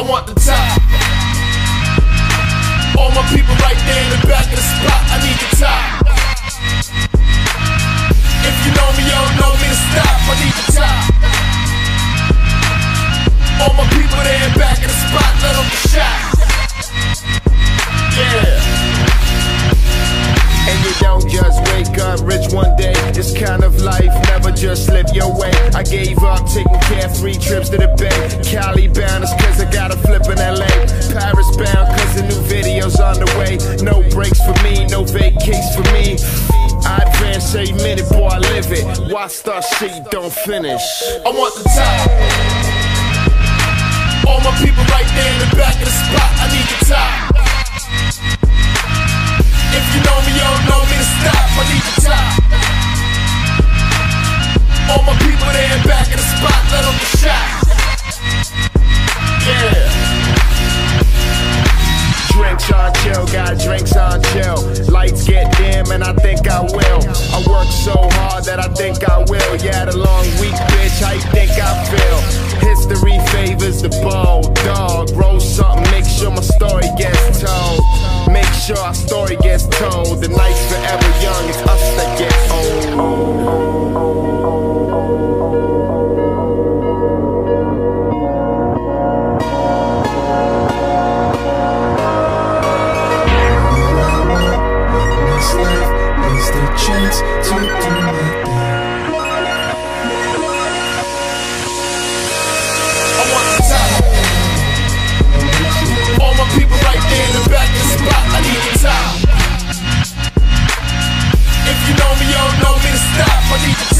want the top. All my people right there in the back of the spot, I need the top. If you know me, you don't know me to stop, I need the top. All my people there in back of the spot, let them get shot. Yeah. And you don't just wake up rich one day. This kind of life never just slip your way. I gave up taking carefree trips to the Bay. Cali bound is cause I got a flip in LA. Paris bound cause the new video's on the way. No breaks for me, no vacays for me. I advance every minute, boy, I live it. Why start shit you don't finish? I want the top. All my people right there in the back of the spot, I need the top. If you know me, you don't know me to stop, I need the top. All my people there in back of the spot, let them get shot. Yeah. Drinks on chill, got drinks on chill. Lights get dim and I think I will. I work so hard that I think I will. Yeah, the long week, bitch, how you think I feel? History favors the bold dog. Roll something, make sure my story gets told. Make sure our story gets told. The night's forever young, it's us that get old. Chance to do my thing. I want the top. All my people right there in the back of the spot, I need the top. If you know me, you don't know me to stop, I need the top.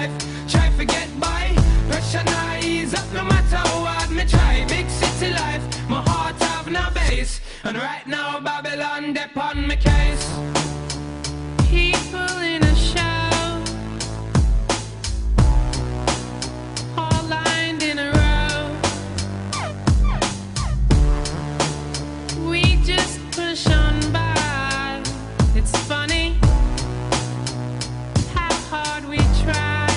life. Try to get by, pressure not ease up no matter how hard me try. Big city life, my heart have no base, and right now Babylon dep on me case. People in a show, all lined in a row. We just push on by. It's funny how hard we try.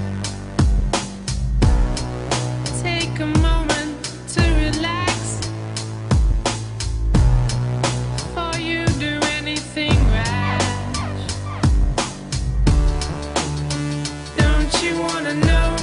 Take a moment to relax before you do anything rash. Don't you wanna know